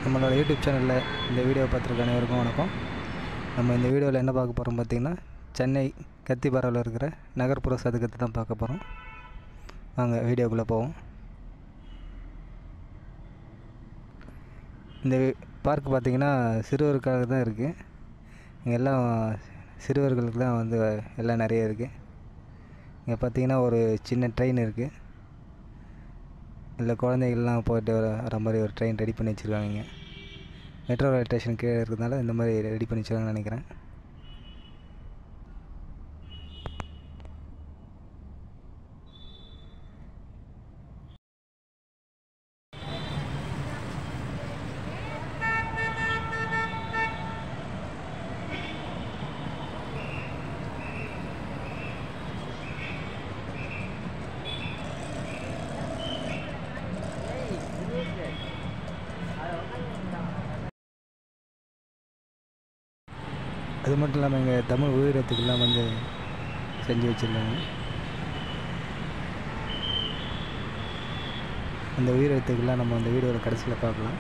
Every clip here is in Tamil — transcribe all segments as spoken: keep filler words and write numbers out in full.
நம்மளோட யூடியூப் சேனலில் இந்த வீடியோ பார்த்துருக்க அனைவருக்கும் வணக்கம். நம்ம இந்த வீடியோவில் என்ன பார்க்க போகிறோம் பார்த்திங்கன்னா, சென்னை கத்திப்பாராவில் இருக்கிற நகர்ப்புற சதுக்கத்தை தான் பார்க்க போகிறோம். வாங்க வீடியோக்குள்ளே போவோம். இந்த பார்க் பார்த்திங்கன்னா சிறுவருக்காக தான் இருக்குது. இங்கே எல்லாம் சிறுவர்களுக்கு தான் வந்து எல்லாம் நிறைய இருக்குது. இங்கே பார்த்திங்கன்னா ஒரு சின்ன ட்ரெயின் இருக்குது. இல்லை குழந்தைகள்லாம் போய்ட்டு வர வர மாதிரி ஒரு ட்ரெயின் ரெடி பண்ணி வச்சுருக்காங்க. இங்கே மெட்ரோ ரயில் ஸ்டேஷன் கீழே இருக்கிறதுனால இந்த மாதிரி ரெடி பண்ணி வச்சுருக்காங்கன்னு நினைக்கிறேன். அது மட்டும் இல்லாமல் இங்கே தமிழ் உயிரத்துக்கெல்லாம் வந்து செஞ்சு வச்சுருக்காங்க. அந்த உயிரத்துக்கெல்லாம் நம்ம அந்த வீடியோவில் கடைசியில் பார்க்கலாம்.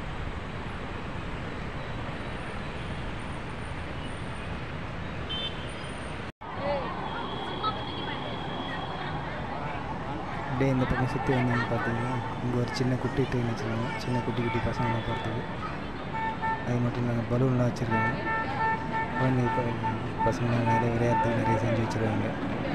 அப்படியே இந்த பக்கம் சுற்றி வந்தீங்கன்னு பார்த்தீங்கன்னா இங்கே ஒரு சின்ன குட்டி ட்ரெயின் வச்சுருக்காங்க. சின்ன குட்டி குட்டி பசங்களாம் போகிறதுக்கு. அது மட்டும் இல்லாமல் பலூன்லாம் வச்சுருக்காங்க. குழந்தை பசங்களாம் நிறைய விளையாட்டு நிறைய செஞ்சு வச்சுருக்காங்க.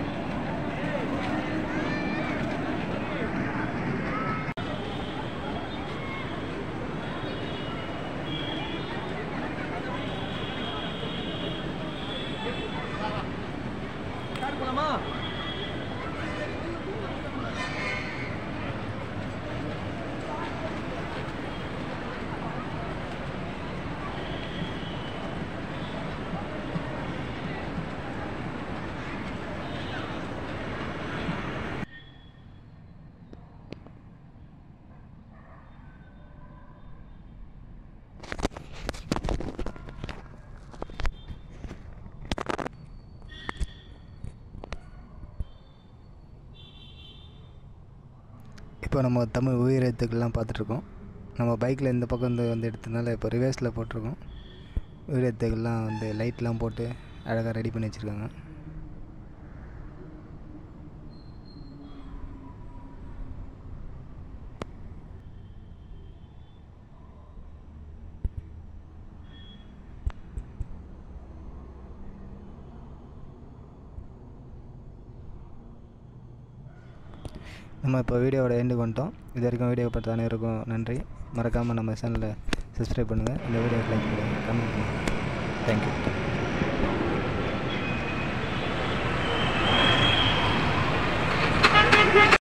இப்போ நம்ம தமிழ் உயிரெழுத்துக்கள்லாம் பார்த்துட்ருக்கோம். நம்ம பைக்கில் இந்த பக்கம் வந்து வந்து எடுத்ததுனால இப்போ ரிவர்ஸில் போட்டிருக்கோம். உயிரெழுத்துக்கள்லாம் வந்து லைட்லாம் போட்டு அழகாக ரெடி பண்ணி வச்சுருக்காங்க. நம்ம இப்போ வீடியோவோட எண்டுக்கு வந்துட்டோம். இது வரைக்கும் வீடியோ பார்த்த அனைவருக்கும் நன்றி. மறக்காமல் நம்ம சேனலை சப்ஸ்கிரைப் பண்ணுங்கள். இந்த வீடியோவை லைக் பண்ணுங்கள், கமெண்ட் பண்ணுங்கள். தேங்க்யூ.